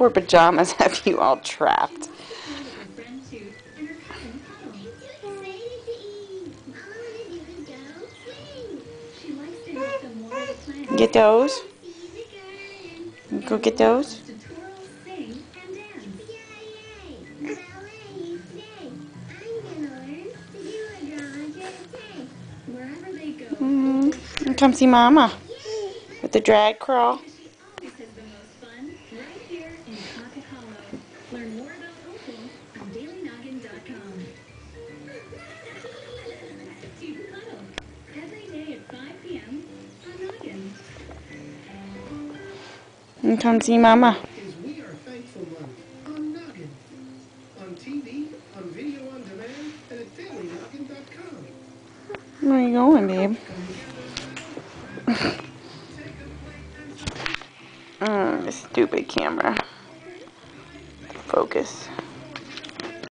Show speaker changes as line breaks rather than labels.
poor pajamas have you all trapped. Get those? Go get those? And come see Mama with the drag crawl. Learn more about Opal on dailynoggin.com. Every day at 5 p.m. on Noggin. And come see Mama.
We Are Thankful Month on Noggin. On TV, on video on demand, and at dailynoggin.com.
Where are you going, babe? Stupid camera. Focus.